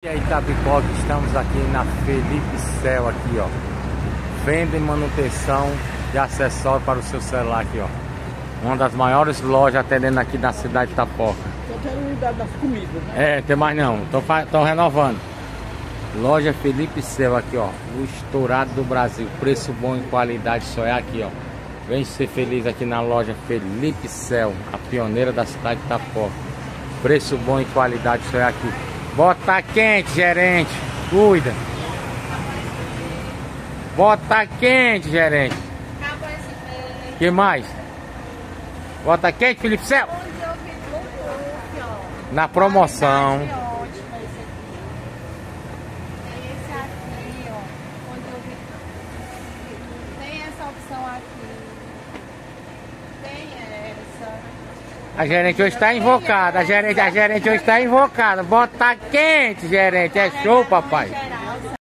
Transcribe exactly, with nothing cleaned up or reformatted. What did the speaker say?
E aí, Itapipoca, estamos aqui na Felipe Cell aqui, ó. Venda e manutenção de acessórios para o seu celular aqui, ó. Uma das maiores lojas atendendo aqui na cidade de Itapoca. Só tem unidade das comidas, né? É, tem mais não. Estão renovando. Loja Felipe Cell aqui, ó. O estourado do Brasil. Preço bom e qualidade só é aqui, ó. Vem ser feliz aqui na loja Felipe Cell, a pioneira da cidade de Itapoca. Preço bom e qualidade só é aqui. Bota quente, gerente. Cuida. Bota quente, gerente. Que mais? Bota quente, Felipe Cell. Na promoção. Tem essa opção aqui. Tem essa. A gerente hoje está invocada. A gerente, a gerente hoje está invocada. Bota quente, gerente. É show, papai.